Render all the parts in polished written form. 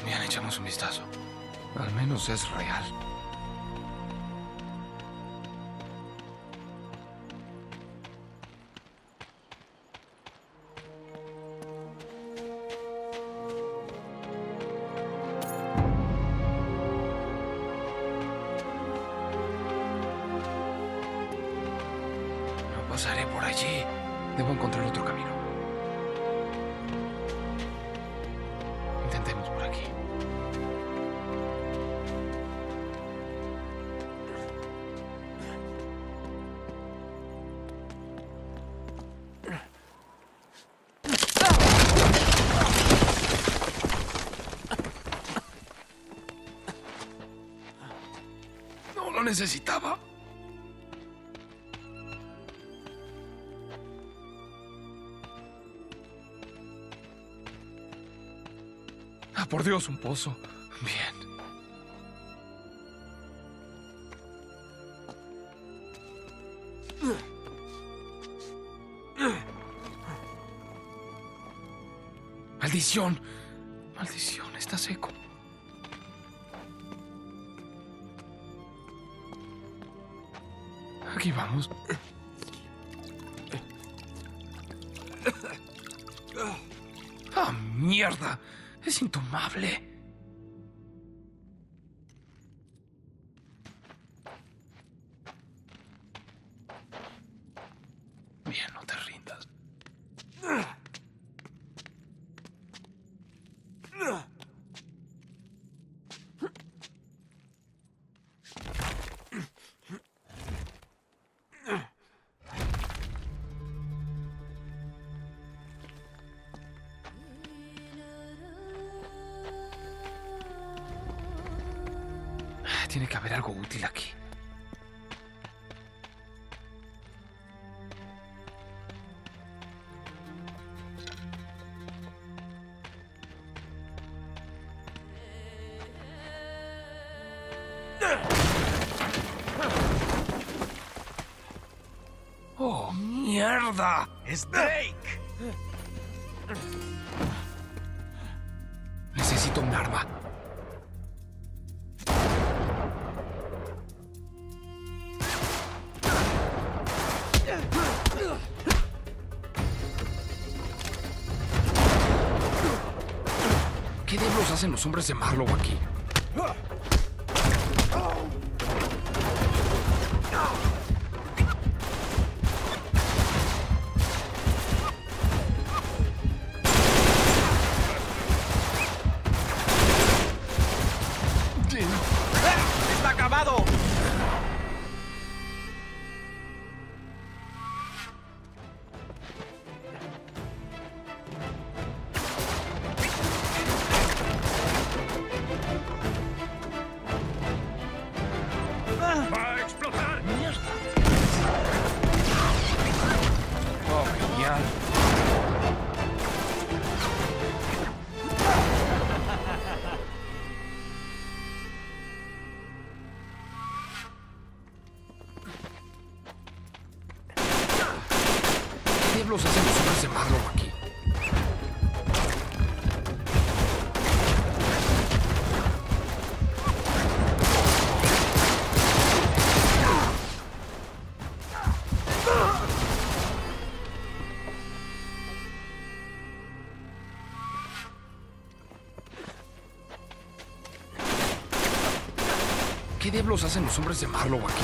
Bien, echamos un vistazo. Al menos es real. No pasaré por allí. Debo encontrar otro camino. Intentemos por aquí. No lo necesitaba. Ah, por Dios, un pozo. Bien. ¡Maldición! ¡Maldición! Está seco. Aquí vamos. ¡Ah, mierda! Es intomable. Bien, no te rindas. Tiene que haber algo útil aquí. ¡Oh, mierda! ¡Es Drake! Necesito un arma. ¿Qué diablos hacen los hombres de Marlowe aquí? ¡Está acabado! ¡Va a explotar! ¡Mierda! ¡Oh, genial! ¿Qué diablos hacen los hombres de Marlowe aquí? ¿Qué diablos hacen los hombres de Marlowe aquí?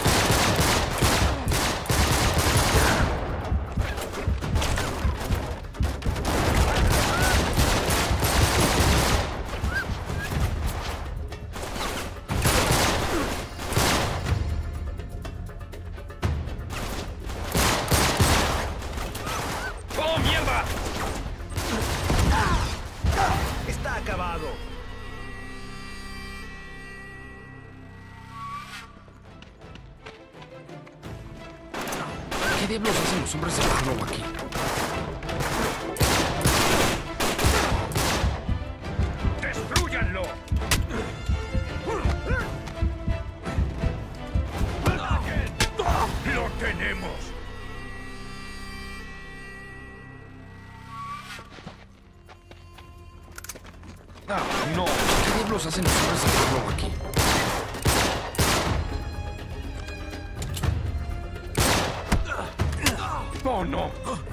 ¡Oh, mierda! ¡Está acabado! ¿Qué diablos hacen los hombres de Marlowe aquí? ¡Destrúyanlo! ¡Lo tenemos! ¡Ah, no! ¿Qué diablos hacen los hombres de Marlowe aquí? ¡Oh, no!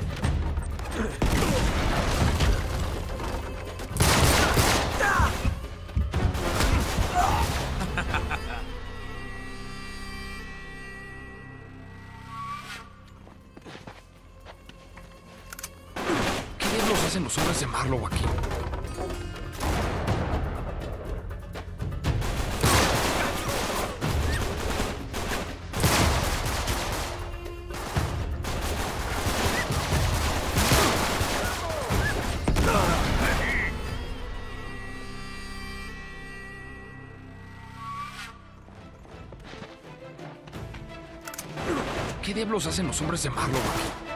¿Qué diablos hacen los hombres de Marlowe aquí? ¿Qué diablos hacen los hombres de Marlowe aquí?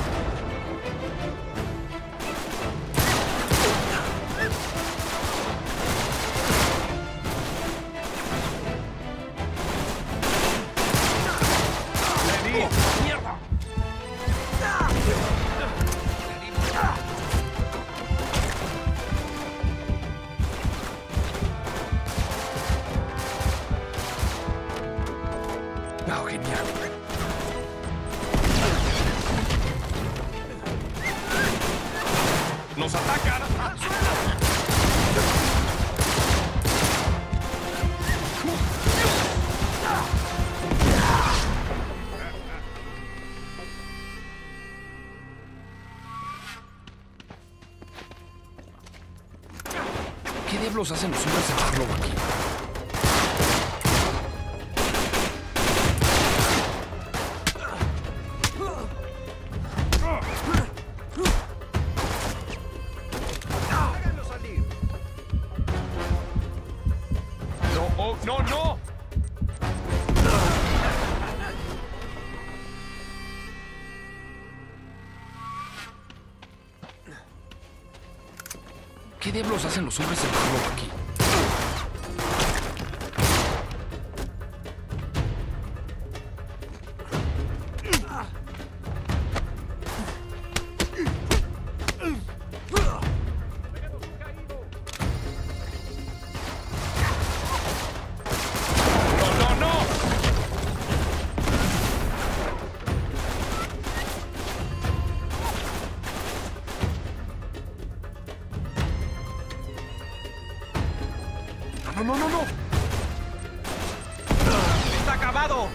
¡Mierda! ¡Oh, genial! ¡Nos atacan! ¿Qué diablos hacen los hombres de Marlowe aquí? ¡Háganlo salir! ¡No, oh, no, no! ¿Qué diablos hacen los hombres de Marlowe aquí? ¡No, no, no! ¡No, no, no, no! ¡Está acabado!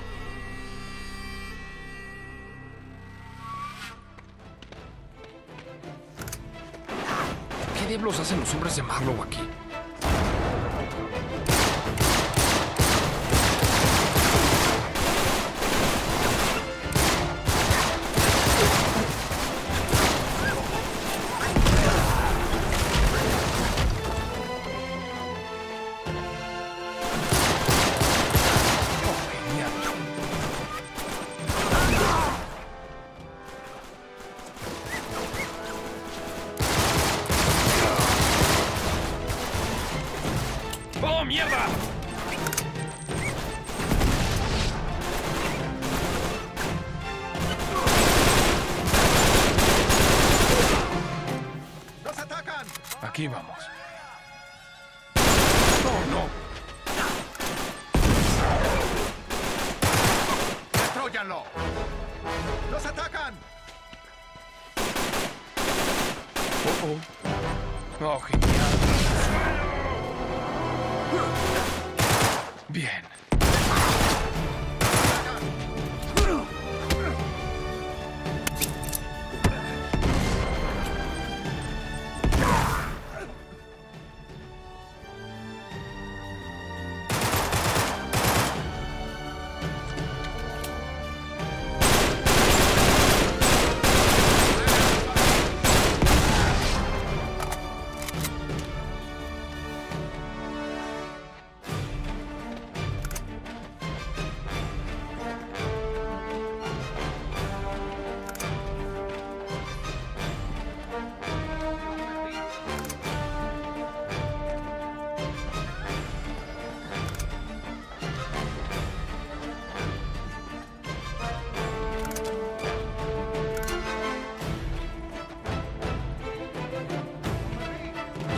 ¿Qué diablos hacen los hombres de Marlowe aquí? ¡Oh, genial! ¡Oh, mierda! ¡Nos atacan! Aquí vamos. ¡Oh, no! ¡Destróyanlo! ¡Nos atacan! ¡Oh, oh! ¡Oh, genial! Bien.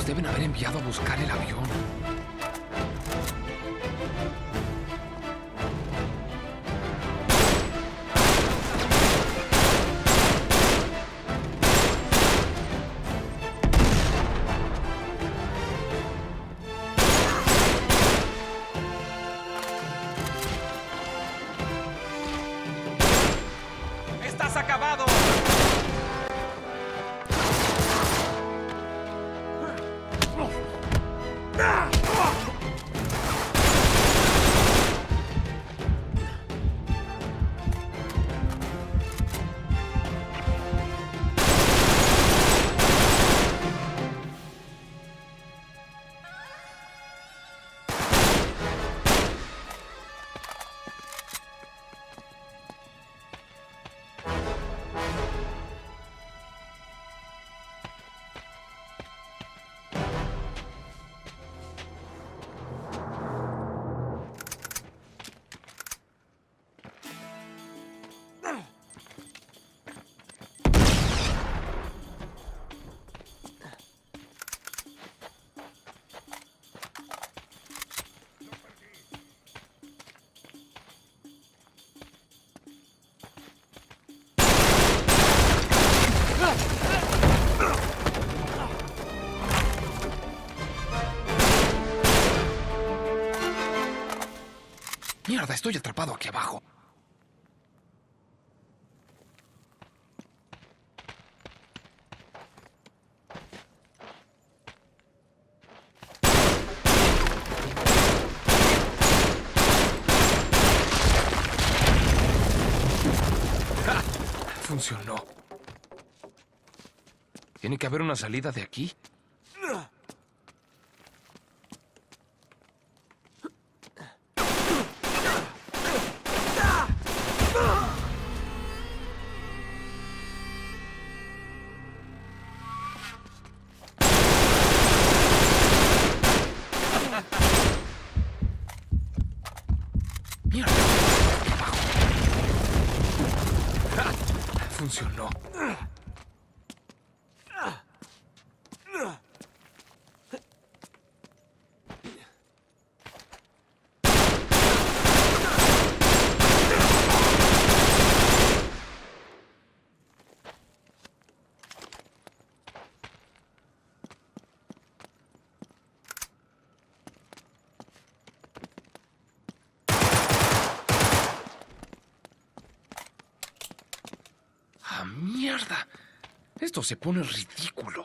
Nos deben haber enviado a buscar el avión. ¡Estás acabado! Mierda, estoy atrapado aquí abajo. ¡Ja! Funcionó. Tiene que haber una salida de aquí. Mierda, aquí abajo. ¡Ja! Funcionó. ¡Ah, mierda! Esto se pone ridículo.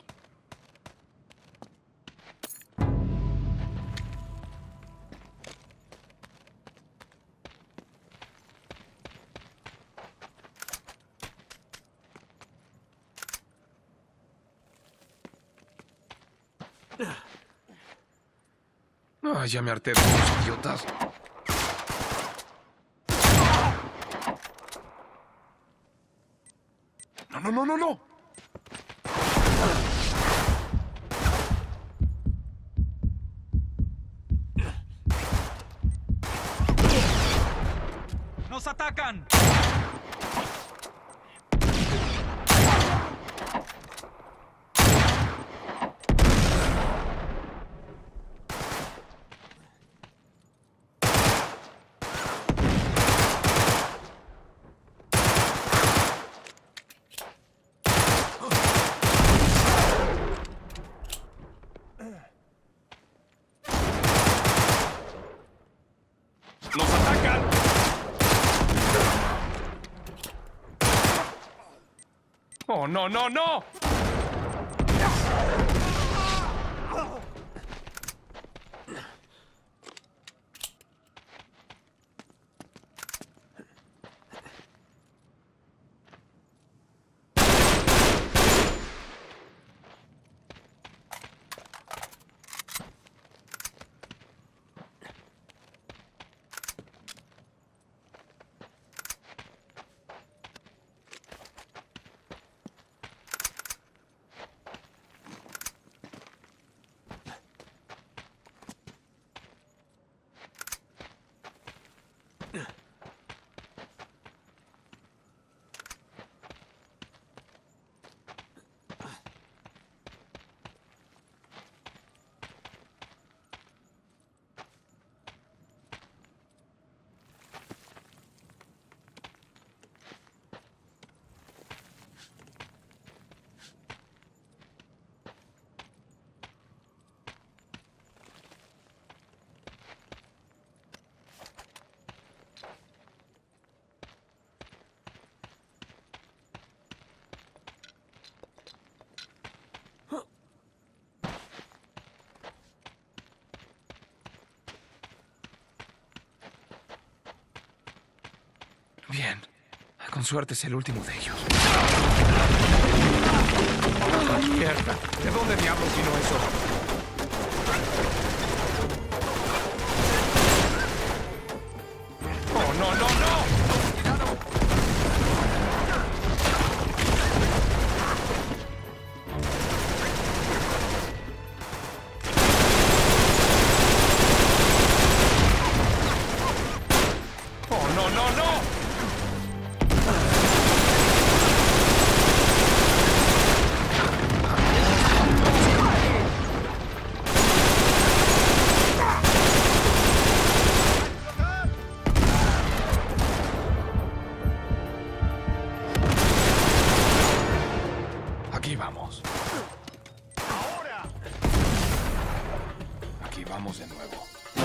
Ay, ya me harté de estos idiotas. ¡No, no, no, no, no! ¡Nos atacan! ¡Nos atacan! ¡Oh, no, no, no! Con suerte es el último de ellos. ¡Ah, mierda! ¿De dónde diablos vino eso? ¡Oh, no, no, no! ¡Oh, no, no, no! Aquí vamos. ¡Ahora! Aquí vamos de nuevo.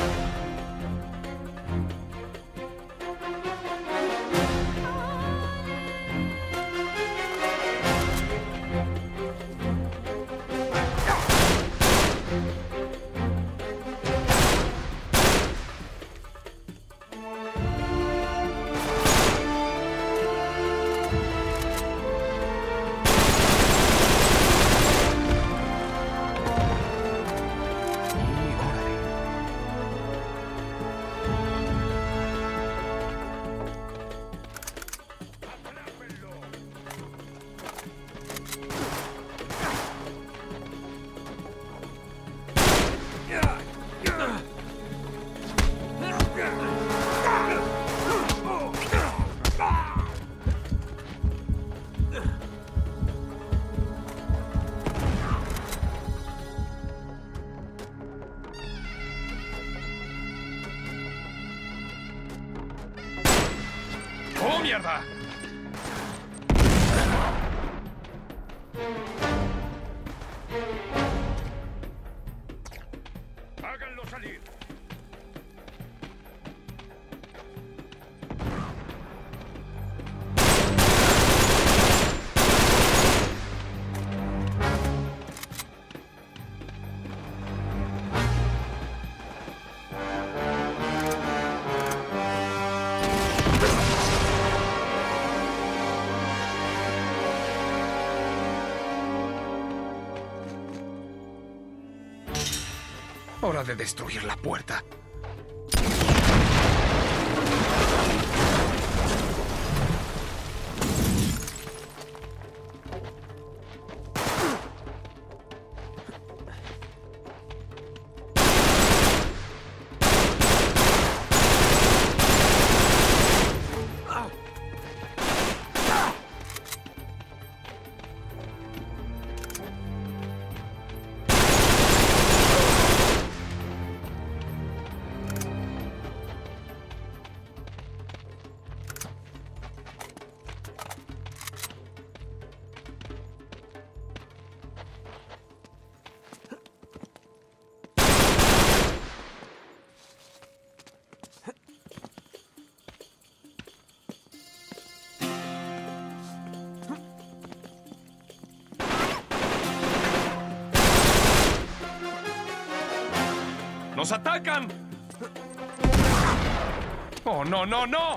Y órale. ¡Oh, mierda! ¡Háganlo salir! Hora de destruir la puerta. ¡Nos atacan! ¡Oh, no, no, no!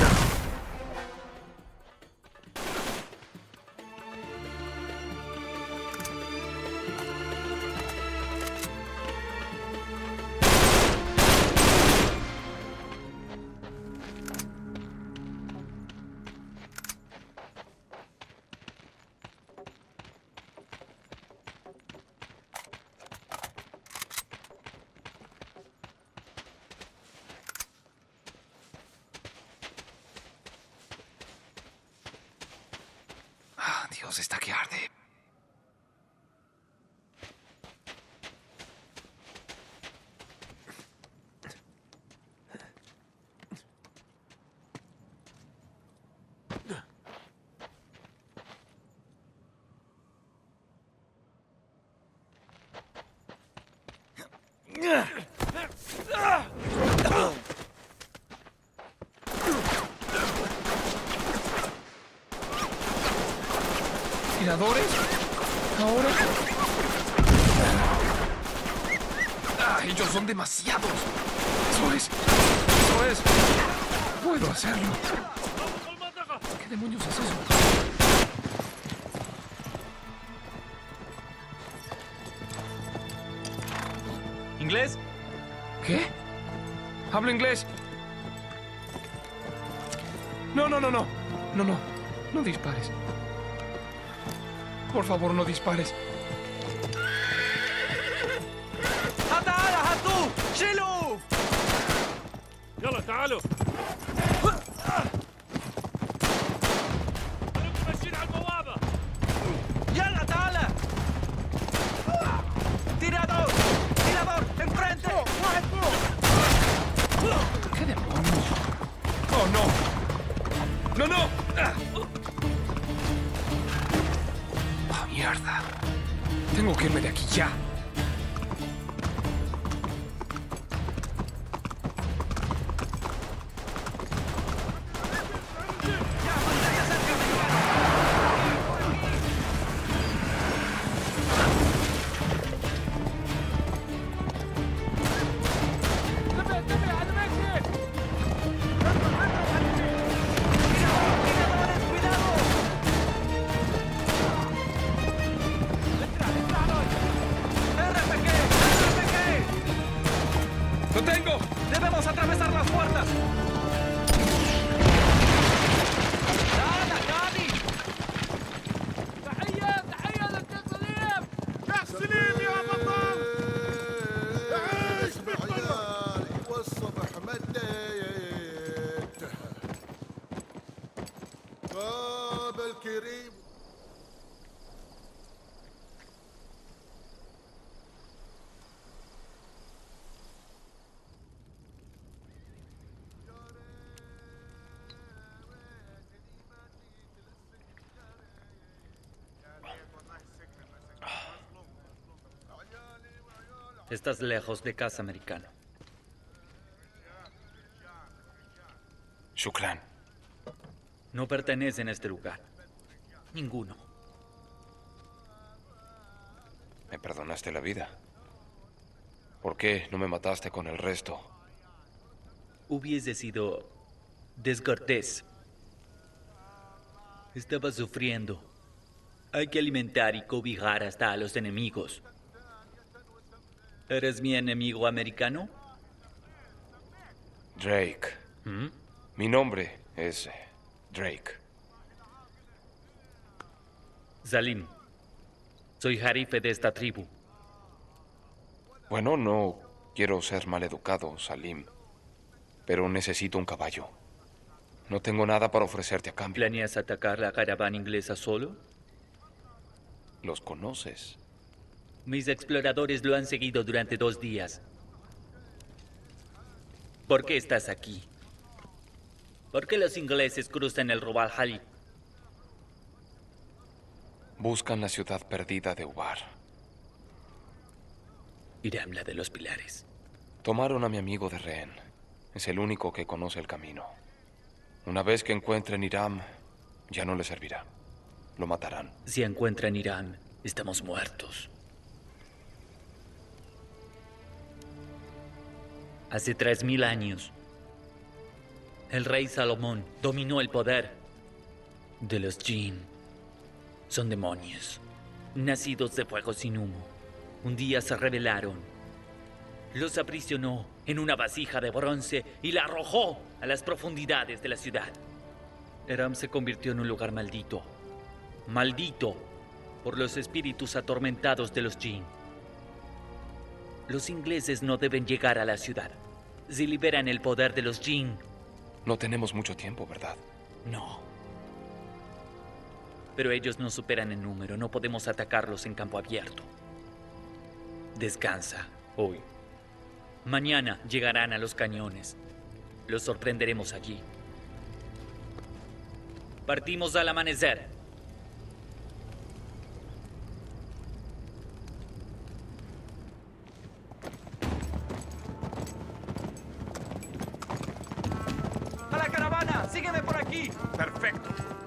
Ah, Dios, está que arde. ¿Tiradores? ¿Ahora? ¡Ah, ellos son demasiados! Eso es. Puedo hacerlo. demonios es eso? ¿Inglés? ¿Qué? Hablo inglés. No, no, no, no. No, no. No dispares. Por favor, no dispares. تعال هاتوه شيلوا يلا تعالوا. خليكم ماشيين على البوابة. يلا تعال tirador tirador enfrente واحد فوق ¿Qué demonios? ¡Oh, no! ¡No, no! ¡Oh, mierda! Tengo que irme de aquí ya. ¡Lo tengo! ¡Debemos atravesar las puertas! ¡Dale, Gaby! تحية للتسليم تسليم يا بطل. عيش عيالي والصبح مديت باب الكريم. Estás lejos de casa, americano. Shukran. No pertenece en este lugar. Ninguno. Me perdonaste la vida. ¿Por qué no me mataste con el resto? Hubiese sido descortés. Estaba sufriendo. Hay que alimentar y cobijar hasta a los enemigos. ¿Eres mi enemigo americano? Drake. ¿Mm? Mi nombre es Drake. Salim. Soy jarife de esta tribu. Bueno, no quiero ser maleducado, Salim. Pero necesito un caballo. No tengo nada para ofrecerte a cambio. ¿Planeas atacar la caravana inglesa solo? ¿Los conoces? Mis exploradores lo han seguido durante 2 días. ¿Por qué estás aquí? ¿Por qué los ingleses cruzan el Rub al Khali? Buscan la ciudad perdida de Ubar. Hiram, la de los pilares. Tomaron a mi amigo de rehén. Es el único que conoce el camino. Una vez que encuentren Hiram, ya no le servirá. Lo matarán. Si encuentran Hiram, estamos muertos. Hace 3000 años, el rey Salomón dominó el poder de los Jinn. Son demonios, nacidos de fuego sin humo. Un día se rebelaron. Los aprisionó en una vasija de bronce y la arrojó a las profundidades de la ciudad. Hiram se convirtió en un lugar maldito. Maldito por los espíritus atormentados de los Jinn. Los ingleses no deben llegar a la ciudad. Si liberan el poder de los Jinn, No tenemos mucho tiempo, ¿verdad? no. Pero ellos nos superan en número. No podemos atacarlos en campo abierto. Descansa hoy. Mañana llegarán a los cañones. Los sorprenderemos allí. Partimos al amanecer. ¡A la caravana! ¡Sígueme por aquí! Perfecto.